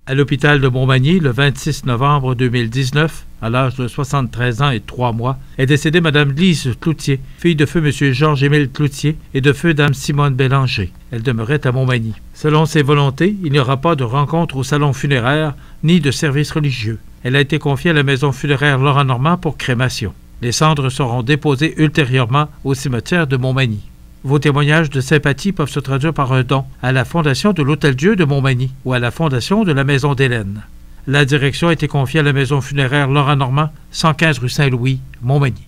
À l'hôpital de Montmagny, le 26 novembre 2019, à l'âge de 73 ans et 3 mois, est décédée Mme Lise Cloutier, fille de feu M. Georges-Émile Cloutier et de feu Dame Simone Bélanger. Elle demeurait à Montmagny. Selon ses volontés, il n'y aura pas de rencontre au salon funéraire ni de service religieux. Elle a été confiée à la maison funéraire Laurent Normand pour crémation. Les cendres seront déposées ultérieurement au cimetière de Montmagny. Vos témoignages de sympathie peuvent se traduire par un don à la Fondation de l'Hôtel-Dieu de Montmagny ou à la Fondation de la Maison d'Hélène. La direction a été confiée à la maison funéraire Laurent Normand, 115 rue Saint-Louis, Montmagny.